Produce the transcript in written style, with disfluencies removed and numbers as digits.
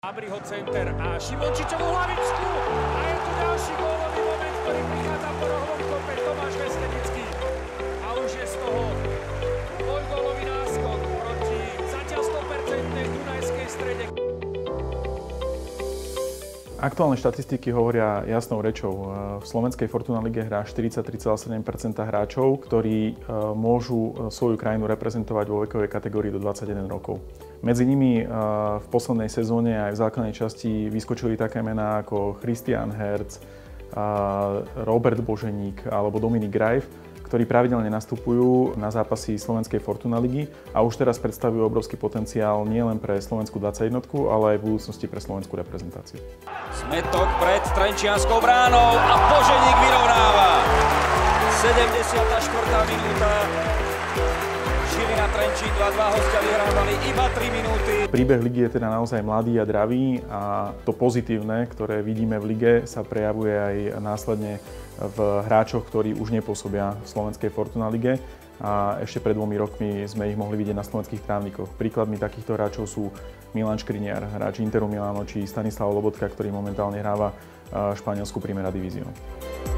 Abriho center a Šimončičovú hlavičku a je tu ďalší gólový moment, ktorý prichádza po rohovom kope Tomáš Veselický a už je z toho dvojgólový náskok proti zatiaľ 100% Dunajskej Strede. Aktuálne štatistiky hovoria jasnou rečou. V slovenskej Fortuna lige hrá 43,7% hráčov, ktorí môžu svoju krajinu reprezentovať vo vekovej kategórii do 21 rokov. Medzi nimi v poslednej sezóne aj v základnej časti vyskočili také mená ako Christian Herz, Robert Boženík alebo Dominik Grajf, ktorí pravidelne nastupujú na zápasy slovenskej Fortuna ligy a už teraz predstavujú obrovský potenciál nielen pre slovenskú 21, ale aj v budúcnosti pre slovenskú reprezentáciu. Smetok pred Trenčianskou bránou a Boženík vyrovnáva. 74. minúta. Žilina Trenčín 2-2, hostia vyhrávali iba 3 minúty. Príbeh ligy je teda naozaj mladý a dravý a to pozitívne, ktoré vidíme v lige, sa prejavuje aj následne v hráčoch, ktorí už nepôsobia v slovenskej Fortuna lige a ešte pred 2 rokmi sme ich mohli vidieť na slovenských trávnikoch. Príkladmi takýchto hráčov sú Milan Škriňar, hráč Interu Milano, či Stanislav Lobotka, ktorý momentálne hráva španielsku Primera Divíziu.